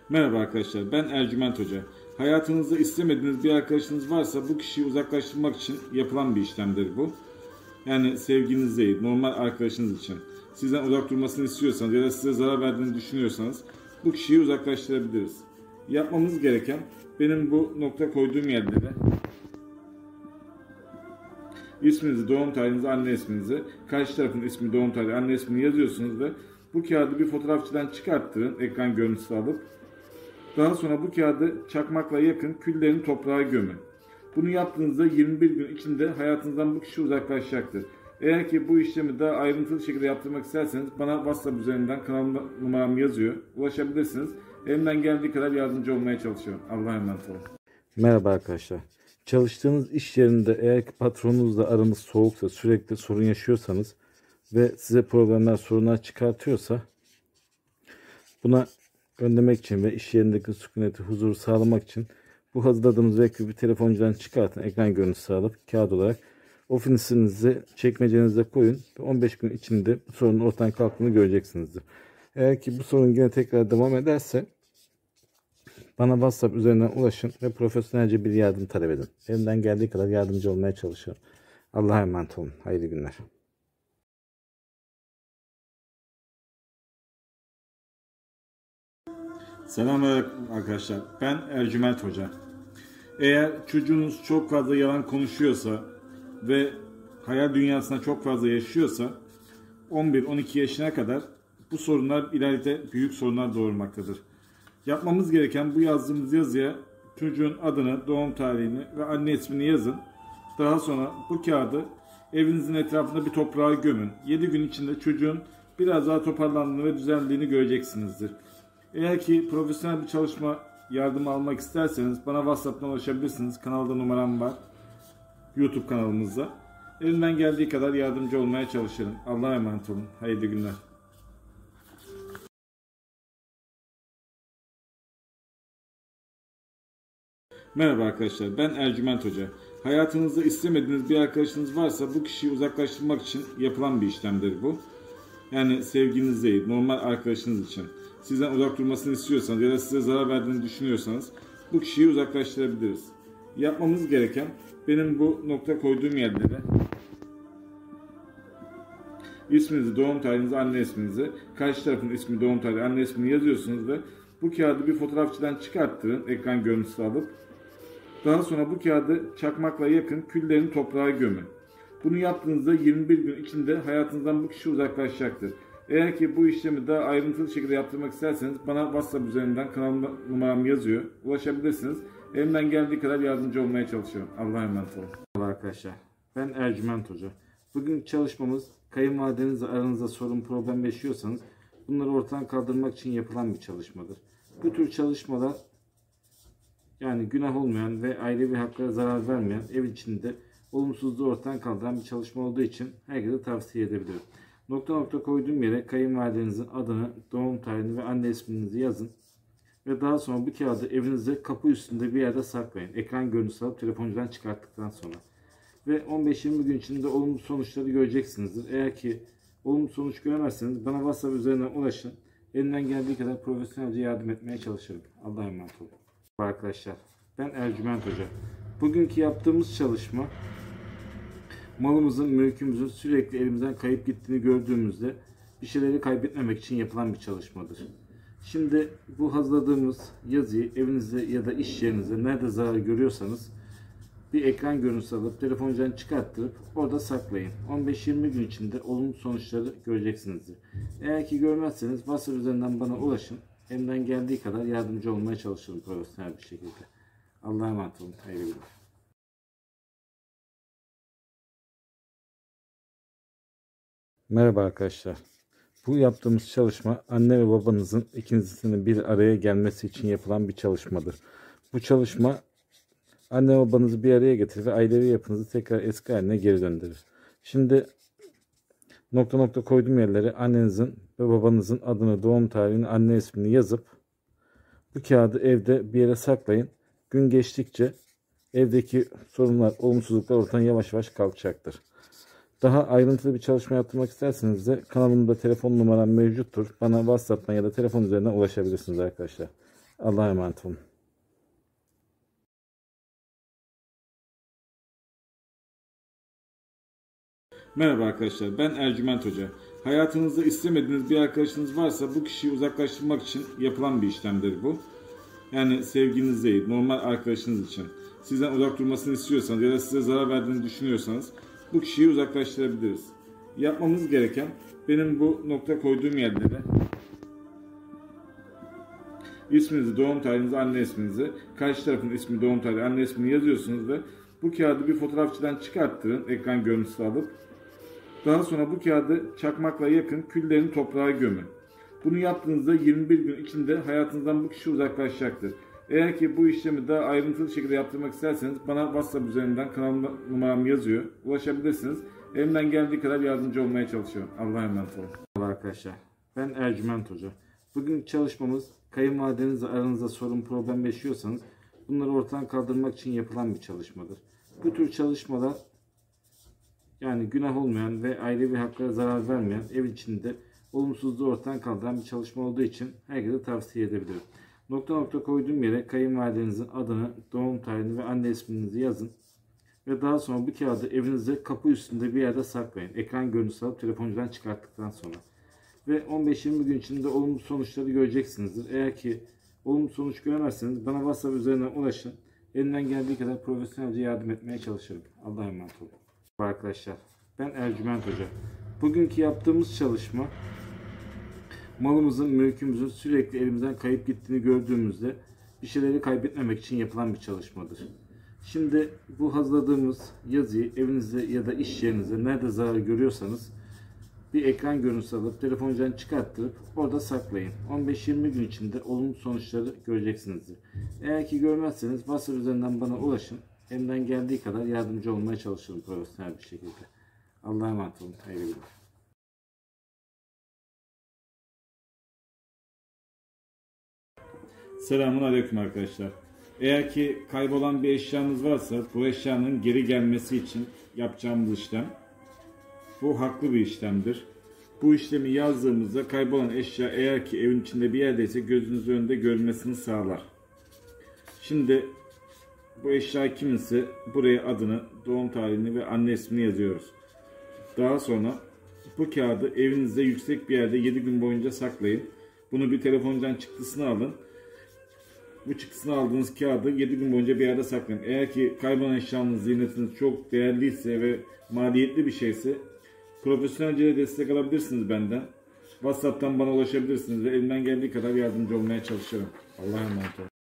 Merhaba arkadaşlar, ben Ercüment Hoca. Hayatınızda istemediğiniz bir arkadaşınız varsa bu kişiyi uzaklaştırmak için yapılan bir işlemdir bu. Yani sevginiz değil, normal arkadaşınız için. Sizden uzak durmasını istiyorsanız ya da size zarar verdiğini düşünüyorsanız bu kişiyi uzaklaştırabiliriz. Yapmamız gereken, benim bu nokta koyduğum yerlere isminizi, doğum tarihinizi, anne isminizi, karşı tarafın ismi, doğum tarihi, anne ismini yazıyorsunuz ve bu kağıdı bir fotoğrafçıdan çıkarttırın, ekran görüntüsü alıp. Daha sonra bu kağıdı çakmakla yakın, küllerini toprağa gömün. Bunu yaptığınızda 21 gün içinde hayatınızdan bu kişi uzaklaşacaktır. Eğer ki bu işlemi daha ayrıntılı şekilde yaptırmak isterseniz bana WhatsApp üzerinden kanalımda numaram yazıyor. Ulaşabilirsiniz. Elimden geldiği kadar yardımcı olmaya çalışıyorum. Allah'a emanet olun. Merhaba arkadaşlar. Çalıştığınız iş yerinde eğer ki patronunuzla aranız soğuksa, sürekli sorun yaşıyorsanız ve size problemler, sorunlar çıkartıyorsa buna önlemek için ve iş yerindeki sükuneti, huzuru sağlamak için bu hazırladığımız vekili bir telefoncudan çıkartın, ekran görüntüsü alıp kağıt olarak ofisinize, çekmecenize koyun ve 15 gün içinde bu sorunun ortadan kalktığını göreceksinizdir. Eğer ki bu sorun yine tekrar devam ederse bana WhatsApp üzerinden ulaşın ve profesyonelce bir yardım talep edin. Elimden geldiği kadar yardımcı olmaya çalışıyorum. Allah'a emanet olun. Hayırlı günler. Selamünaleyküm arkadaşlar. Ben Ercüment Hoca. Eğer çocuğunuz çok fazla yalan konuşuyorsa ve hayal dünyasına çok fazla yaşıyorsa 11-12 yaşına kadar bu sorunlar ileride büyük sorunlar doğurmaktadır. Yapmamız gereken bu yazdığımız yazıya çocuğun adını, doğum tarihini ve anne ismini yazın. Daha sonra bu kağıdı evinizin etrafında bir toprağa gömün. 7 gün içinde çocuğun biraz daha toparlandığını ve düzeldiğini göreceksinizdir. Eğer ki profesyonel bir çalışma yardımı almak isterseniz bana WhatsApp'tan ulaşabilirsiniz. Kanalda numaram var. YouTube kanalımızda. Elimden geldiği kadar yardımcı olmaya çalışırım. Allah'a emanet olun. Hayırlı günler. Merhaba arkadaşlar, ben Ercüment Hoca. Hayatınızda istemediğiniz bir arkadaşınız varsa bu kişiyi uzaklaştırmak için yapılan bir işlemdir bu. Yani sevginiz değil, normal arkadaşınız için. Sizden uzak durmasını istiyorsanız ya da size zarar verdiğini düşünüyorsanız bu kişiyi uzaklaştırabiliriz. Yapmamız gereken, benim bu nokta koyduğum yerlere isminizi, doğum tarihinizi, anne isminizi, karşı tarafın ismi, doğum tarihi, anne ismini yazıyorsunuz ve bu kağıdı bir fotoğrafçıdan çıkarttırın, ekran görüntüsü alıp. Daha sonra bu kağıdı çakmakla yakın, küllerini toprağa gömün. Bunu yaptığınızda 21 gün içinde hayatınızdan bu kişi uzaklaşacaktır. Eğer ki bu işlemi daha ayrıntılı şekilde yaptırmak isterseniz bana WhatsApp üzerinden kanalımda numaram yazıyor. Ulaşabilirsiniz. Elimden geldiği kadar yardımcı olmaya çalışıyorum. Allah'a emanet olun. Merhaba arkadaşlar. Ben Ercüment Hoca. Bugün çalışmamız kayınvalidenizle aranızda sorun, problem yaşıyorsanız bunları ortadan kaldırmak için yapılan bir çalışmadır. Bu tür çalışmalar yani günah olmayan ve ailevi haklara zarar vermeyen, ev içinde olumsuzluğu ortadan kaldıran bir çalışma olduğu için herkese tavsiye edebilirim. Nokta nokta koyduğum yere kayınvalidenizin adını, doğum tarihini ve anne isminizi yazın. Ve daha sonra bu kağıdı evinizde kapı üstünde bir yerde saklayın. Ekran görüntüsü alıp telefoncudan çıkarttıktan sonra. Ve 15-20 gün içinde olumlu sonuçları göreceksinizdir. Eğer ki olumlu sonuç göremezseniz bana WhatsApp üzerinden ulaşın. Elimden geldiği kadar profesyonelce yardım etmeye çalışırım. Allah'a emanet olun. Arkadaşlar, ben Ercüment Hoca. Bugünkü yaptığımız çalışma malımızın, mülkümüzün sürekli elimizden kayıp gittiğini gördüğümüzde bir şeyleri kaybetmemek için yapılan bir çalışmadır. Şimdi bu hazırladığımız yazıyı evinizde ya da iş yerinizde nerede zarar görüyorsanız bir ekran görüntüsü alıp telefoncudan çıkarttırıp orada saklayın. 15-20 gün içinde olumlu sonuçları göreceksinizdir. Eğer ki görmezseniz WhatsApp üzerinden bana ulaşın. Elimden geldiği kadar yardımcı olmaya çalışırım profesyonel bir şekilde. Allah'a emanet olun. Hayırlı günler. Merhaba arkadaşlar. Bu yaptığımız çalışma anne ve babanızın ikinizinin bir araya gelmesi için yapılan bir çalışmadır. Bu çalışma anne ve babanızı bir araya getirir ve ailevi yapınızı tekrar eski haline geri döndürür. Şimdi nokta nokta koyduğum yerlere annenizin ve babanızın adını, doğum tarihini, anne ismini yazıp bu kağıdı evde bir yere saklayın. Gün geçtikçe evdeki sorunlar, olumsuzluklar ortadan yavaş yavaş kalkacaktır. Daha ayrıntılı bir çalışma yaptırmak isterseniz de kanalımda telefon numaram mevcuttur. Bana WhatsApp'tan ya da telefon üzerinden ulaşabilirsiniz arkadaşlar. Allah'a emanet olun. Merhaba arkadaşlar, ben Ercüment Hoca. Hayatınızda istemediğiniz bir arkadaşınız varsa bu kişiyi uzaklaştırmak için yapılan bir işlemdir bu. Yani sevginiz değil, normal arkadaşınız için. Sizden uzak durmasını istiyorsanız ya da size zarar verdiğini düşünüyorsanız bu kişiyi uzaklaştırabiliriz. Yapmamız gereken, benim bu nokta koyduğum yerlere isminizi, doğum tarihinizi, anne isminizi, karşı tarafın ismi, doğum tarihi, anne ismini yazıyorsunuz ve bu kağıdı bir fotoğrafçıdan çıkarttırın, ekran görüntüsü alıp. Daha sonra bu kağıdı çakmakla yakın, küllerini toprağa gömün. Bunu yaptığınızda 21 gün içinde hayatınızdan bu kişi uzaklaşacaktır. Eğer ki bu işlemi daha ayrıntılı şekilde yaptırmak isterseniz bana WhatsApp üzerinden kanalımda numaram yazıyor. Ulaşabilirsiniz. Elimden geldiği kadar yardımcı olmaya çalışıyorum. Allah'a emanet olun. Merhaba arkadaşlar. Ben Ercüment Hoca. Bugün çalışmamız kayınvalidenizle aranızda sorun problem yaşıyorsanız bunları ortadan kaldırmak için yapılan bir çalışmadır. Bu tür çalışmalar yani günah olmayan ve ailevi haklara zarar vermeyen, ev içinde olumsuzluğu ortadan kaldıran bir çalışma olduğu için herkese tavsiye edebilirim. Nokta nokta koyduğum yere kayınvalidenizin adını, doğum tarihini ve anne isminizi yazın. Ve daha sonra bu kağıdı evinizde kapı üstünde bir yerde saklayın. Ekran görüntüsü alıp telefoncudan çıkarttıktan sonra. Ve 15-20 gün içinde olumlu sonuçları göreceksinizdir. Eğer ki olumlu sonuç göremezseniz bana WhatsApp üzerinden ulaşın. Elimden geldiği kadar profesyonelce yardım etmeye çalışırım. Allah'a emanet olun. Arkadaşlar, ben Ercüment Hoca. Bugünkü yaptığımız çalışma malımızın, mülkümüzün sürekli elimizden kayıp gittiğini gördüğümüzde bir şeyleri kaybetmemek için yapılan bir çalışmadır. Şimdi bu hazırladığımız yazıyı evinizde ya da iş yerinizde nerede zarar görüyorsanız bir ekran görüntüsü alıp telefoncudan çıkarttırıp orada saklayın. 15-20 gün içinde olumlu sonuçları göreceksinizdir. Eğer ki görmezseniz WhatsApp üzerinden bana ulaşın. Elimden geldiği kadar yardımcı olmaya çalışırım profesyonel bir şekilde. Allah'a emanet olun. Hayırlı günler. Selamun aleyküm arkadaşlar. Eğer ki kaybolan bir eşyanız varsa bu eşyanın geri gelmesi için yapacağımız işlem bu haklı bir işlemdir. Bu işlemi yazdığımızda kaybolan eşya eğer ki evin içinde bir yerdeyse gözünüzün önünde görünmesini sağlar. Şimdi bu eşya kiminse buraya adını, doğum tarihini ve anne ismini yazıyoruz. Daha sonra bu kağıdı evinizde yüksek bir yerde 7 gün boyunca saklayın. Bunu bir telefondan çıktısını alın. Bu çıktısını aldığınız kağıdı 7 gün boyunca bir yerde saklayın. Eğer ki kaybolan eşyanız, ziynetiniz çok değerliyse ve maliyetli bir şeyse profesyonelce destek alabilirsiniz benden. WhatsApp'tan bana ulaşabilirsiniz ve elimden geldiği kadar yardımcı olmaya çalışırım. Allah'a emanet olun.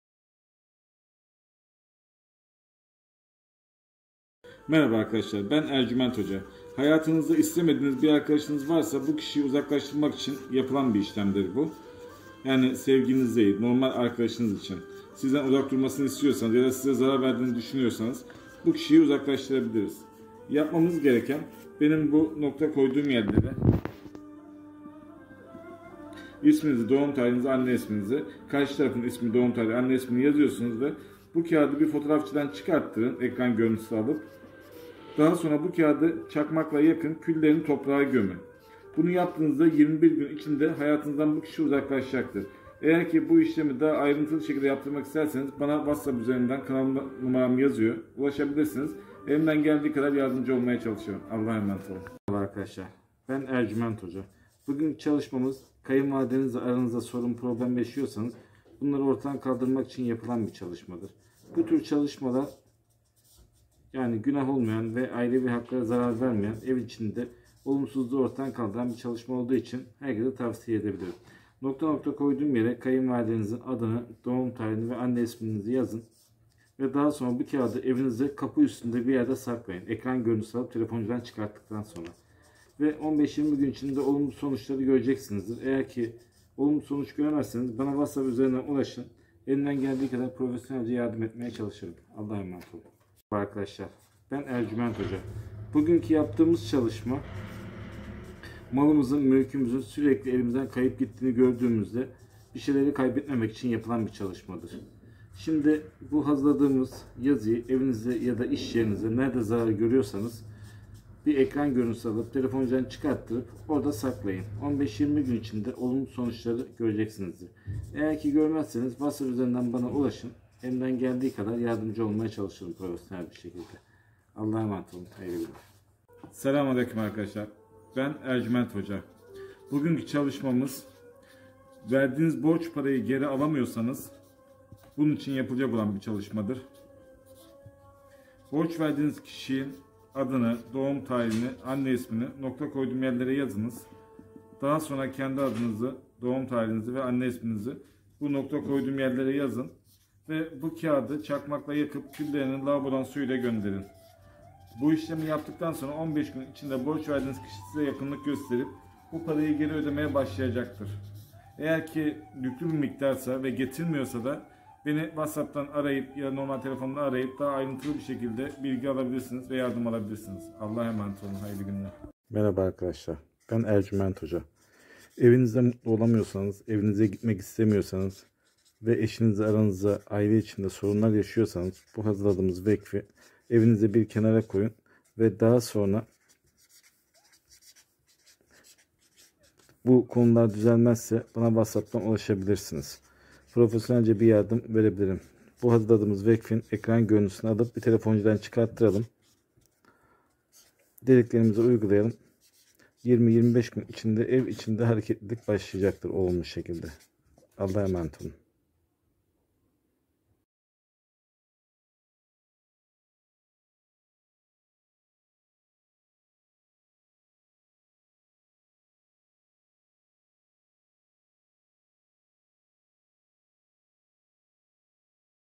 Merhaba arkadaşlar, ben Ercüment Hoca. Hayatınızda istemediğiniz bir arkadaşınız varsa bu kişiyi uzaklaştırmak için yapılan bir işlemdir bu. Yani sevginiz değil, normal arkadaşınız için. Sizden uzak durmasını istiyorsanız ya da size zarar verdiğini düşünüyorsanız bu kişiyi uzaklaştırabiliriz. Yapmamız gereken, benim bu nokta koyduğum yerlere isminizi, doğum tarihinizi, anne isminizi, karşı tarafın ismi, doğum tarihi, anne ismini yazıyorsunuz ve bu kağıdı bir fotoğrafçıdan çıkarttırın, ekran görüntüsü alıp. Daha sonra bu kağıdı çakmakla yakın, küllerini toprağa gömün. Bunu yaptığınızda 21 gün içinde hayatınızdan bu kişi uzaklaşacaktır. Eğer ki bu işlemi daha ayrıntılı şekilde yaptırmak isterseniz bana WhatsApp üzerinden kanalımda numaram yazıyor. Ulaşabilirsiniz. Elimden geldiği kadar yardımcı olmaya çalışıyorum. Allah'a emanet olun. Merhaba arkadaşlar. Ben Ercüment Hoca. Bugün çalışmamız kayınvalidenizle aranızda sorun problem yaşıyorsanız bunları ortadan kaldırmak için yapılan bir çalışmadır. Bu tür çalışmalar yani günah olmayan ve ailevi haklara zarar vermeyen, ev içinde olumsuzluğu ortadan kaldıran bir çalışma olduğu için herkese tavsiye edebilirim. Nokta nokta koyduğum yere kayınvalidenizin adını, doğum tarihini ve anne isminizi yazın. Ve daha sonra bu kağıdı evinizde kapı üstünde bir yerde saklayın. Ekran görüntüsü alıp telefoncudan çıkarttıktan sonra. Ve 15-20 gün içinde olumlu sonuçları göreceksinizdir. Eğer ki olumlu sonuç göremezseniz bana WhatsApp üzerinden ulaşın. Elimden geldiği kadar profesyonelce yardım etmeye çalışırım. Allah'a emanet olun. Arkadaşlar, ben Ercüment Hoca. Bugünkü yaptığımız çalışma malımızın, mülkümüzün sürekli elimizden kayıp gittiğini gördüğümüzde bir şeyleri kaybetmemek için yapılan bir çalışmadır. Şimdi bu hazırladığımız yazıyı evinizde ya da iş yerinizde nerede zarar görüyorsanız bir ekran görüntüsü alıp telefonunuzdan çıkarttırıp orada saklayın. 15-20 gün içinde olumlu sonuçları göreceksinizdir. Eğer ki görmezseniz WhatsApp üzerinden bana ulaşın. Elimden geldiği kadar yardımcı olmaya çalışırım profesyonel bir şekilde. Allah'a emanet olun. Hayırlı günler. Selamünaleyküm arkadaşlar. Ben Ercüment Hoca. Bugünkü çalışmamız, verdiğiniz borç parayı geri alamıyorsanız bunun için yapılacak olan bir çalışmadır. Borç verdiğiniz kişinin adını, doğum tarihini, anne ismini nokta koyduğum yerlere yazınız. Daha sonra kendi adınızı, doğum tarihinizi ve anne isminizi bu nokta koyduğum yerlere yazın. Ve bu kağıdı çakmakla yakıp küllerini lavabodan suyuyla gönderin. Bu işlemi yaptıktan sonra 15 gün içinde borç verdiğiniz kişi size yakınlık gösterip bu parayı geri ödemeye başlayacaktır. Eğer ki yüklü bir miktarsa ve getirmiyorsa da beni WhatsApp'tan arayıp ya normal telefonla arayıp daha ayrıntılı bir şekilde bilgi alabilirsiniz ve yardım alabilirsiniz. Allah'a emanet olun. Hayırlı günler. Merhaba arkadaşlar. Ben Ercüment Hoca. Evinizde mutlu olamıyorsanız, evinize gitmek istemiyorsanız ve eşinizle aranızda aile içinde sorunlar yaşıyorsanız bu hazırladığımız vakfi evinize bir kenara koyun ve daha sonra bu konular düzelmezse bana WhatsApp'tan ulaşabilirsiniz. Profesyonelce bir yardım verebilirim. Bu hazırladığımız vakfin ekran görüntüsünü alıp bir telefoncudan çıkarttıralım. Dediklerimizi uygulayalım. 20-25 gün içinde ev içinde hareketlilik başlayacaktır olumlu şekilde. Allah'a emanet olun.